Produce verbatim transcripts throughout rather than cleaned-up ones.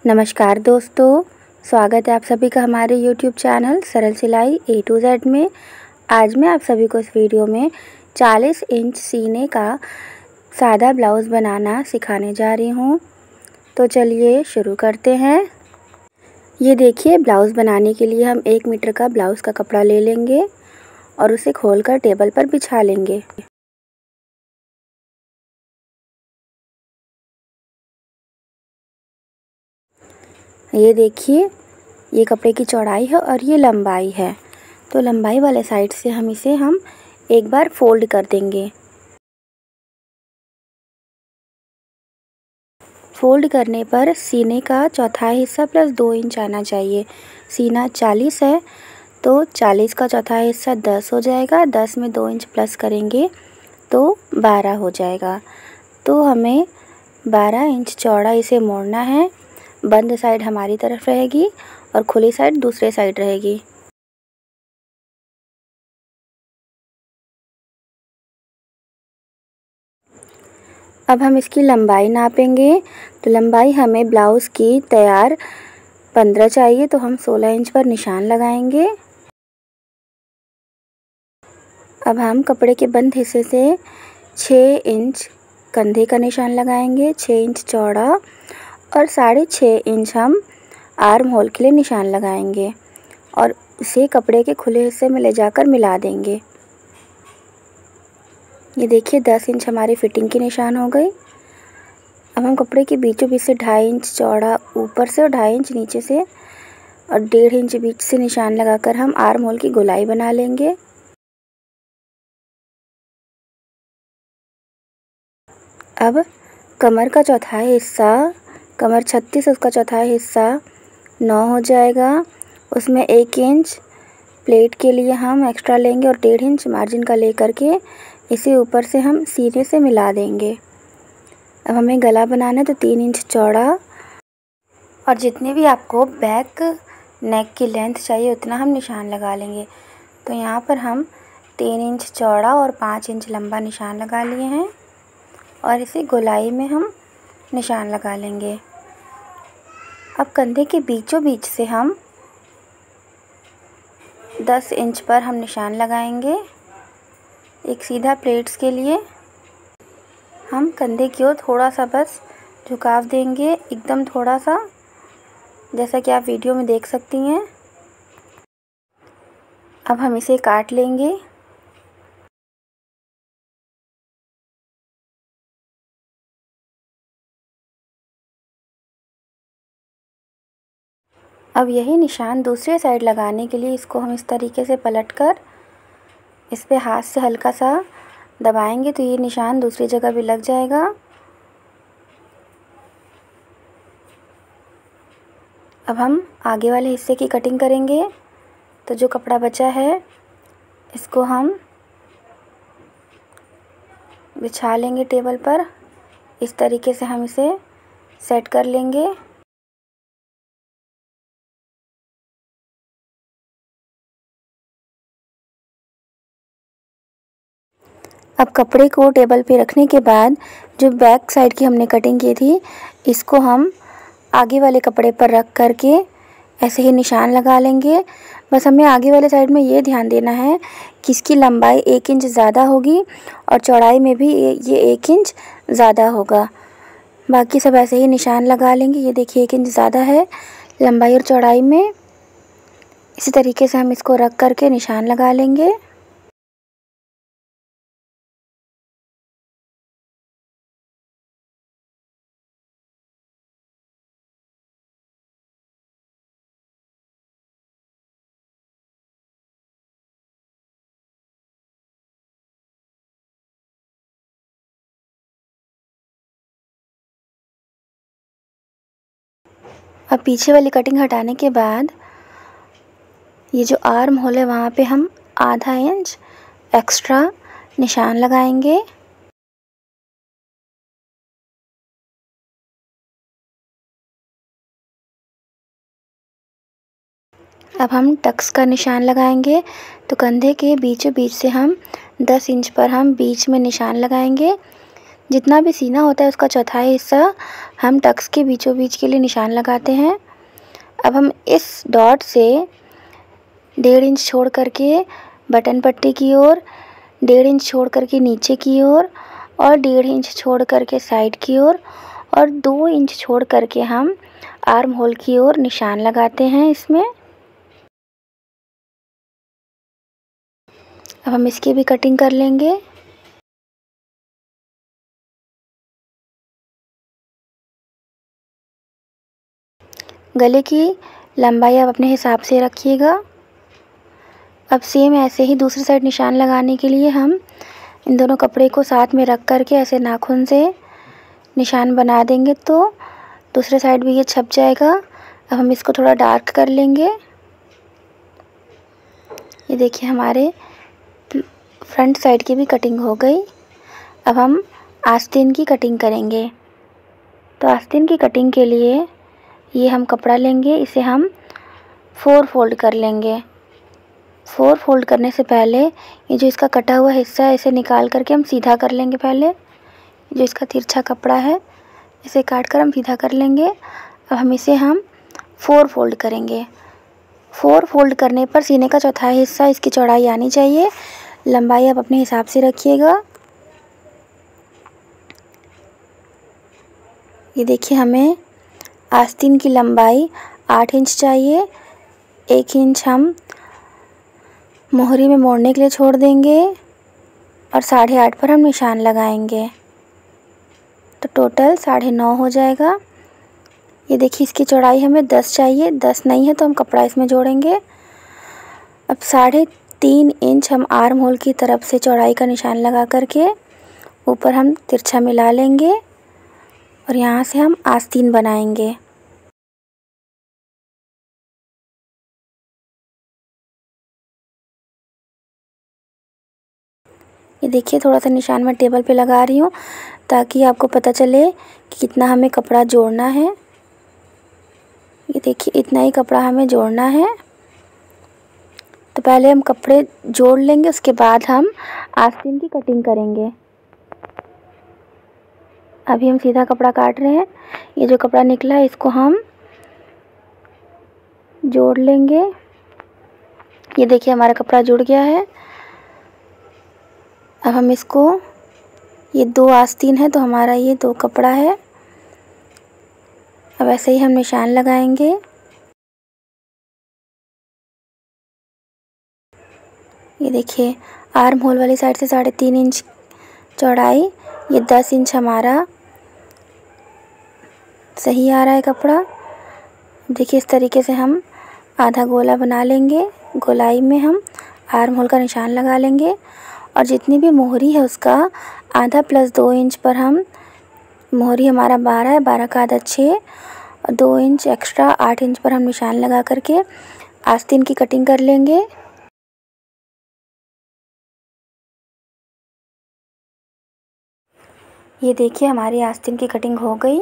नमस्कार दोस्तों, स्वागत है आप सभी का हमारे यूट्यूब चैनल सरल सिलाई ए टू जेड में। आज मैं आप सभी को इस वीडियो में चालीस इंच सीने का सादा ब्लाउज़ बनाना सिखाने जा रही हूँ। तो चलिए शुरू करते हैं। ये देखिए, ब्लाउज़ बनाने के लिए हम एक मीटर का ब्लाउज़ का कपड़ा ले लेंगे और उसे खोलकर टेबल पर बिछा लेंगे। ये देखिए, ये कपड़े की चौड़ाई है और ये लंबाई है। तो लंबाई वाले साइड से हम इसे हम एक बार फोल्ड कर देंगे। फोल्ड करने पर सीने का चौथाई हिस्सा प्लस दो इंच आना चाहिए। सीना चालीस है तो चालीस का चौथाई हिस्सा दस हो जाएगा। दस में दो इंच प्लस करेंगे तो बारह हो जाएगा। तो हमें बारह इंच चौड़ा इसे मोड़ना है। बंद साइड हमारी तरफ रहेगी और खुली साइड दूसरे साइड रहेगी। अब हम इसकी लंबाई नापेंगे। तो लंबाई हमें ब्लाउज़ की तैयार पंद्रह चाहिए, तो हम सोलह इंच पर निशान लगाएंगे। अब हम कपड़े के बंद हिस्से से छः इंच कंधे का निशान लगाएंगे, छः इंच चौड़ा, और साढ़े छः इंच हम आर्म होल के लिए निशान लगाएंगे और इसे कपड़े के खुले हिस्से में ले जाकर मिला देंगे। ये देखिए, दस इंच हमारी फिटिंग की निशान हो गई। अब हम कपड़े के बीचों बीच से ढाई इंच चौड़ा ऊपर से और ढाई इंच नीचे से और डेढ़ इंच बीच से निशान लगाकर हम आर्म होल की गोलाई बना लेंगे। अब कमर का चौथाई हिस्सा, कमर छत्तीस, उसका चौथाई हिस्सा नौ हो जाएगा। उसमें एक इंच प्लेट के लिए हम एक्स्ट्रा लेंगे और डेढ़ इंच मार्जिन का लेकर के इसे ऊपर से हम सीने से मिला देंगे। अब हमें गला बनाना है तो तीन इंच चौड़ा और जितने भी आपको बैक नेक की लेंथ चाहिए उतना हम निशान लगा लेंगे। तो यहाँ पर हम तीन इंच चौड़ा और पाँच इंच लंबा निशान लगा लिए हैं और इसे गोलाई में हम निशान लगा लेंगे। अब कंधे के बीचों बीच से हम दस इंच पर हम निशान लगाएंगे। एक सीधा प्लेट्स के लिए हम कंधे की ओर थोड़ा सा बस झुकाव देंगे, एकदम थोड़ा सा, जैसा कि आप वीडियो में देख सकती हैं। अब हम इसे काट लेंगे। अब यही निशान दूसरे साइड लगाने के लिए इसको हम इस तरीके से पलटकर इस पे हाथ से हल्का सा दबाएंगे तो ये निशान दूसरी जगह भी लग जाएगा। अब हम आगे वाले हिस्से की कटिंग करेंगे। तो जो कपड़ा बचा है इसको हम बिछा लेंगे टेबल पर। इस तरीके से हम इसे सेट कर लेंगे। अब कपड़े को टेबल पे रखने के बाद जो बैक साइड की हमने कटिंग की थी इसको हम आगे वाले कपड़े पर रख करके ऐसे ही निशान लगा लेंगे। बस हमें आगे वाले साइड में ये ध्यान देना है कि इसकी लंबाई एक इंच ज़्यादा होगी और चौड़ाई में भी ये एक इंच ज़्यादा होगा। बाकी सब ऐसे ही निशान लगा लेंगे। ये देखिए, एक इंच ज़्यादा है लंबाई और चौड़ाई में। इसी तरीके से हम इसको रख करके निशान लगा लेंगे। अब पीछे वाली कटिंग हटाने के बाद ये जो आर्म होल है वहाँ पे हम आधा इंच एक्स्ट्रा निशान लगाएंगे। अब हम टक्स का निशान लगाएंगे। तो कंधे के बीचों बीच से हम दस इंच पर हम बीच में निशान लगाएंगे जितना भी सीना होता है उसका चौथाई हिस्सा हम टक्स के बीचों बीच के लिए निशान लगाते हैं। अब हम इस डॉट से डेढ़ इंच छोड़ करके बटन पट्टी की ओर, डेढ़ इंच छोड़ करके नीचे की ओर और डेढ़ इंच छोड़ करके साइड की ओर और दो इंच छोड़ करके हम आर्म होल की ओर निशान लगाते हैं इसमें। अब हम इसकी भी कटिंग कर लेंगे। गले की लंबाई आप अपने हिसाब से रखिएगा। अब सेम ऐसे ही दूसरी साइड निशान लगाने के लिए हम इन दोनों कपड़े को साथ में रख करके ऐसे नाखून से निशान बना देंगे तो दूसरे साइड भी ये छप जाएगा। अब हम इसको थोड़ा डार्क कर लेंगे। ये देखिए हमारे फ्रंट साइड की भी कटिंग हो गई। अब हम आस्तीन की कटिंग करेंगे। तो आस्तीन की कटिंग के लिए ये हम कपड़ा लेंगे, इसे हम फोर फोल्ड कर लेंगे। फोर फोल्ड करने से पहले ये जो इसका कटा हुआ हिस्सा है इसे निकाल करके हम सीधा कर लेंगे। पहले जो इसका तिरछा कपड़ा है इसे काट कर हम सीधा कर लेंगे। अब हम इसे हम फोर फोल्ड करेंगे। फोर फोल्ड करने पर सीने का चौथाई हिस्सा इसकी चौड़ाई आनी चाहिए। लंबाई आप अपने हिसाब से रखिएगा। ये देखिए हमें आस्तीन की लंबाई आठ इंच चाहिए। एक इंच हम मोहरी में मोड़ने के लिए छोड़ देंगे और साढ़े आठ पर हम निशान लगाएंगे तो टोटल साढ़े नौ हो जाएगा। ये देखिए इसकी चौड़ाई हमें दस चाहिए, दस नहीं है तो हम कपड़ा इसमें जोड़ेंगे। अब साढ़े तीन इंच हम आर्म होल की तरफ से चौड़ाई का निशान लगा करके ऊपर हम तिरछा मिला लेंगे और यहाँ से हम आस्तीन बनाएंगे। ये देखिए थोड़ा सा निशान मैं टेबल पे लगा रही हूँ ताकि आपको पता चले कि कितना हमें कपड़ा जोड़ना है। ये देखिए इतना ही कपड़ा हमें जोड़ना है। तो पहले हम कपड़े जोड़ लेंगे, उसके बाद हम आस्तीन की कटिंग करेंगे। अभी हम सीधा कपड़ा काट रहे हैं। ये जो कपड़ा निकला है इसको हम जोड़ लेंगे। ये देखिए हमारा कपड़ा जुड़ गया है। अब हम इसको, ये दो आस्तीन है तो हमारा ये दो कपड़ा है। अब ऐसे ही हम निशान लगाएंगे। ये देखिए आर्म होल वाली साइड से साढ़े तीन इंच चौड़ाई, ये दस इंच हमारा सही आ रहा है कपड़ा। देखिए इस तरीके से हम आधा गोला बना लेंगे। गोलाई में हम आर्म होल का निशान लगा लेंगे और जितनी भी मोहरी है उसका आधा प्लस दो इंच पर हम, मोहरी हमारा बारह है, बारह का आधा छः और दो इंच एक्स्ट्रा आठ इंच पर हम निशान लगा करके आस्तीन की कटिंग कर लेंगे। ये देखिए हमारी आस्तीन की कटिंग हो गई।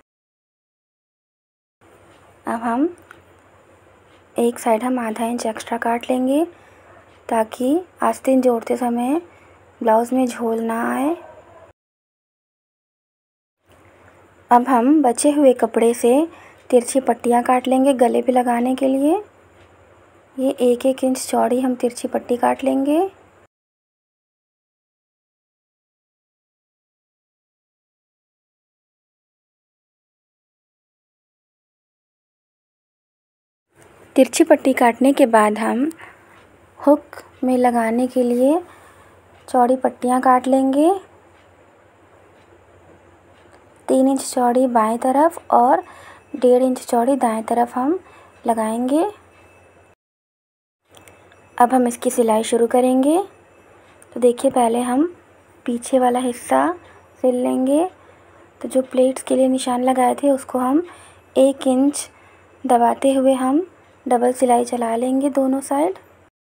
अब हम एक साइड हम आधा इंच एक्स्ट्रा काट लेंगे ताकि आस्तीन जोड़ते समय ब्लाउज़ में झोल ना आए। अब हम बचे हुए कपड़े से तिरछी पट्टियाँ काट लेंगे गले पे लगाने के लिए। ये एक एक इंच चौड़ी हम तिरछी पट्टी काट लेंगे। तिरछी पट्टी काटने के बाद हम हुक में लगाने के लिए चौड़ी पट्टियाँ काट लेंगे। तीन इंच चौड़ी बाएं तरफ और डेढ़ इंच चौड़ी दाएं तरफ हम लगाएंगे। अब हम इसकी सिलाई शुरू करेंगे। तो देखिए पहले हम पीछे वाला हिस्सा सिल लेंगे। तो जो प्लेट्स के लिए निशान लगाए थे उसको हम एक इंच दबाते हुए हम डबल सिलाई चला लेंगे दोनों साइड।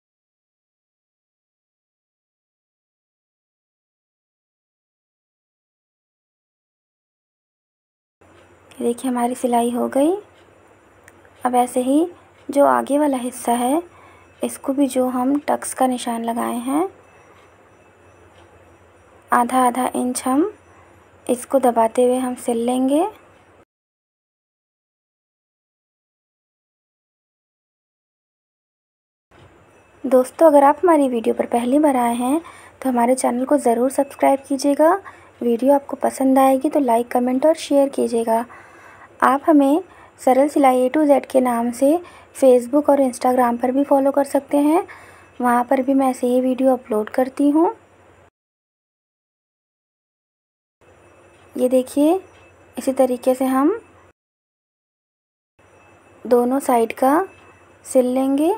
देखिए हमारी सिलाई हो गई। अब ऐसे ही जो आगे वाला हिस्सा है इसको भी जो हम टक्स का निशान लगाए हैं आधा आधा इंच हम इसको दबाते हुए हम सिल लेंगे। दोस्तों, अगर आप हमारी वीडियो पर पहली बार आए हैं तो हमारे चैनल को ज़रूर सब्सक्राइब कीजिएगा। वीडियो आपको पसंद आएगी तो लाइक, कमेंट और शेयर कीजिएगा। आप हमें सरल सिलाई ए टू जेड के नाम से फेसबुक और इंस्टाग्राम पर भी फॉलो कर सकते हैं। वहाँ पर भी मैं ऐसे ही वीडियो अपलोड करती हूँ। ये देखिए, इसी तरीके से हम दोनों साइड का सिल लेंगे।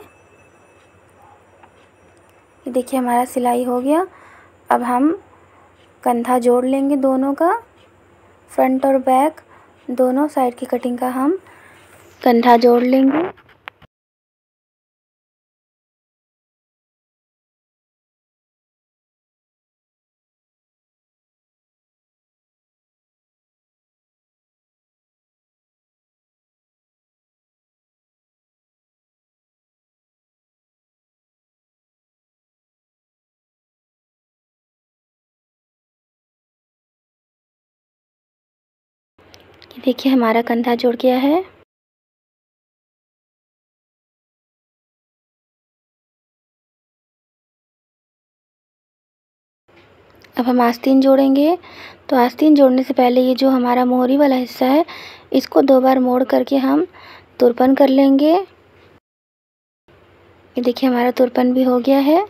ये देखिए, हमारा सिलाई हो गया। अब हम कंधा जोड़ लेंगे दोनों का। फ्रंट और बैक दोनों साइड की कटिंग का हम कंधा जोड़ लेंगे। ये देखिए, हमारा कंधा जुड़ गया है। अब हम आस्तीन जोड़ेंगे। तो आस्तीन जोड़ने से पहले ये जो हमारा मोहरी वाला हिस्सा है, इसको दो बार मोड़ करके हम तुरपन कर लेंगे। ये देखिए, हमारा तुरपन भी हो गया है।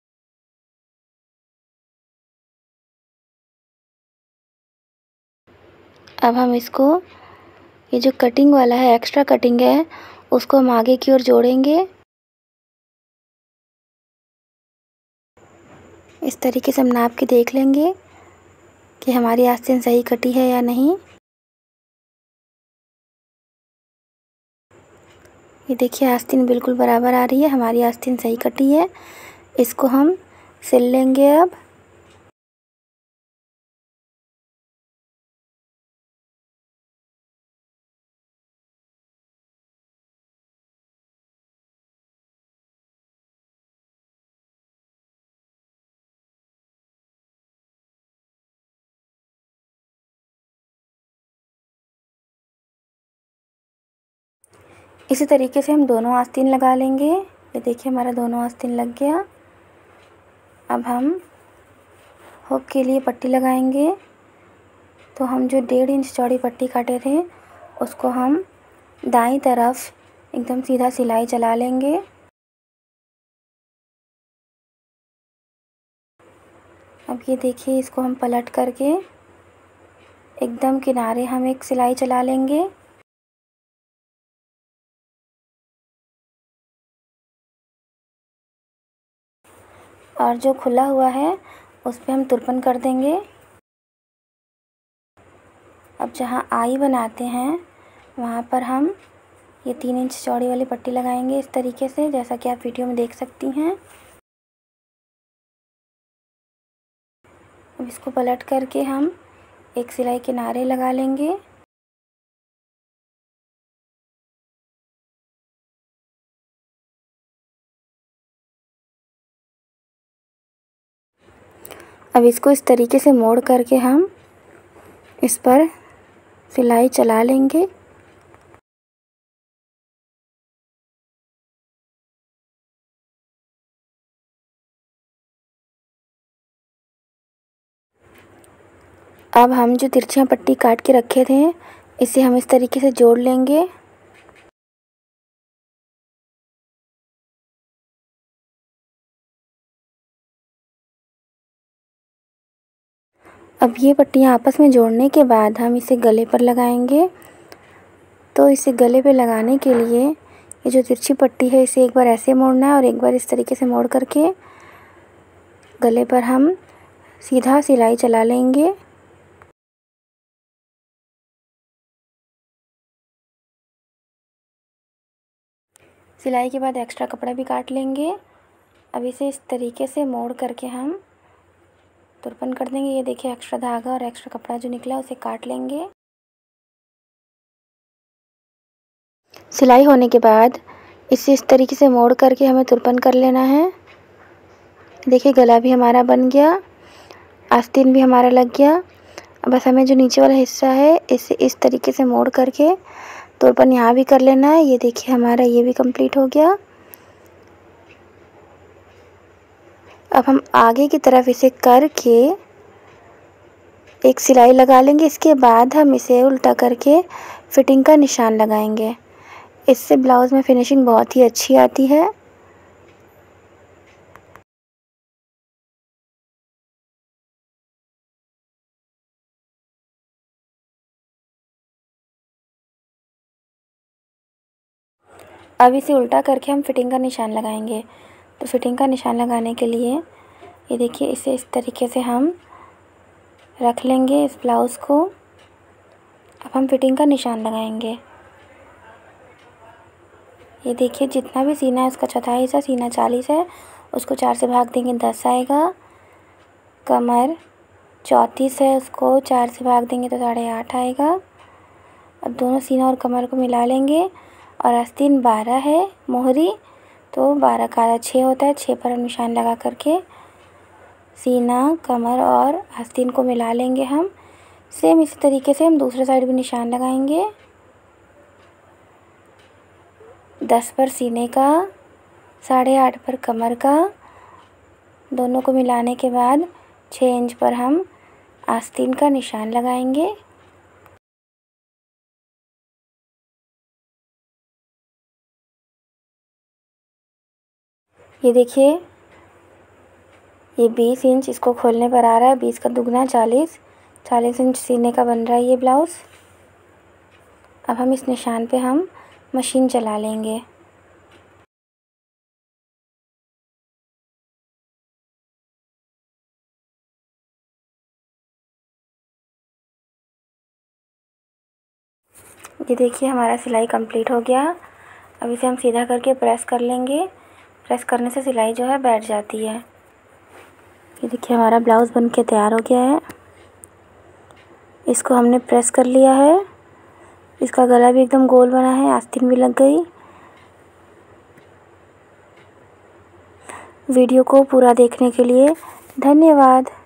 अब हम इसको, ये जो कटिंग वाला है, एक्स्ट्रा कटिंग है, उसको हम आगे की ओर जोड़ेंगे। इस तरीके से हम नाप के देख लेंगे कि हमारी आस्तीन सही कटी है या नहीं। ये देखिए, आस्तीन बिल्कुल बराबर आ रही है, हमारी आस्तीन सही कटी है। इसको हम सिल लेंगे। अब इसी तरीके से हम दोनों आस्तीन लगा लेंगे। ये देखिए, हमारा दोनों आस्तीन लग गया। अब हम हुक के लिए पट्टी लगाएंगे। तो हम जो डेढ़ इंच चौड़ी पट्टी काटे थे, उसको हम दाईं तरफ एकदम सीधा सिलाई चला लेंगे। अब ये देखिए, इसको हम पलट करके एकदम किनारे हम एक सिलाई चला लेंगे। और जो खुला हुआ है उस पे हम तुरपन कर देंगे। अब जहाँ आई बनाते हैं वहाँ पर हम ये तीन इंच चौड़ी वाली पट्टी लगाएंगे, इस तरीके से, जैसा कि आप वीडियो में देख सकती हैं। अब इसको पलट करके हम एक सिलाई किनारे लगा लेंगे। अब इसको इस तरीके से मोड़ करके हम इस पर सिलाई चला लेंगे। अब हम जो तिरछियाँ पट्टी काट के रखे थे, इसे हम इस तरीके से जोड़ लेंगे। अब ये पट्टियाँ आपस में जोड़ने के बाद हम इसे गले पर लगाएंगे। तो इसे गले पे लगाने के लिए ये जो तिरछी पट्टी है, इसे एक बार ऐसे मोड़ना है और एक बार इस तरीके से मोड़ करके गले पर हम सीधा सिलाई चला लेंगे। सिलाई के बाद एक्स्ट्रा कपड़ा भी काट लेंगे। अब इसे इस तरीके से मोड़ करके हम तुरपन कर देंगे। ये देखिए, एक्स्ट्रा धागा और एक्स्ट्रा कपड़ा जो निकला उसे काट लेंगे। सिलाई होने के बाद इसे इस तरीके से मोड़ करके हमें तुरपन कर लेना है। देखिए, गला भी हमारा बन गया, आस्तीन भी हमारा लग गया। बस हमें जो नीचे वाला हिस्सा है इसे इस तरीके से मोड़ करके तो अपन यहाँ भी कर लेना है। ये देखिए हमारा ये भी कंप्लीट हो गया। अब हम आगे की तरफ इसे करके एक सिलाई लगा लेंगे। इसके बाद हम इसे उल्टा करके फिटिंग का निशान लगाएंगे। इससे ब्लाउज़ में फिनिशिंग बहुत ही अच्छी आती है। अब इसे उल्टा करके हम फिटिंग का निशान लगाएंगे। तो फिटिंग का निशान लगाने के लिए ये देखिए इसे इस तरीके से हम रख लेंगे इस ब्लाउज़ को। अब हम फिटिंग का निशान लगाएंगे। ये देखिए जितना भी सीना है उसका चौथाई हिस्सा, सीना चालीस है, उसको चार से भाग देंगे दस आएगा। कमर चौंतीस है, उसको चार से भाग देंगे तो साढ़े आठ आएगा। अब दोनों सीना और कमर को मिला लेंगे। और आस्तीन बारह है मोहरी, तो बारह का आधा छः होता है। छः पर हम निशान लगा करके सीना, कमर और आस्तीन को मिला लेंगे हम। सेम इसी तरीके से हम दूसरे साइड भी निशान लगाएंगे। दस पर सीने का, साढ़े आठ पर कमर का, दोनों को मिलाने के बाद छः इंच पर हम आस्तीन का निशान लगाएंगे। ये देखिए ये बीस इंच इसको खोलने पर आ रहा है। बीस का दुगना चालीस, चालीस इंच सीने का बन रहा है ये ब्लाउज़। अब हम इस निशान पे हम मशीन चला लेंगे। ये देखिए हमारा सिलाई कंप्लीट हो गया। अब इसे हम सीधा करके प्रेस कर लेंगे। प्रेस करने से सिलाई जो है बैठ जाती है। ये देखिए हमारा ब्लाउज़ बन के तैयार हो गया है। इसको हमने प्रेस कर लिया है। इसका गला भी एकदम गोल बना है, आस्तीन भी लग गई। वीडियो को पूरा देखने के लिए धन्यवाद।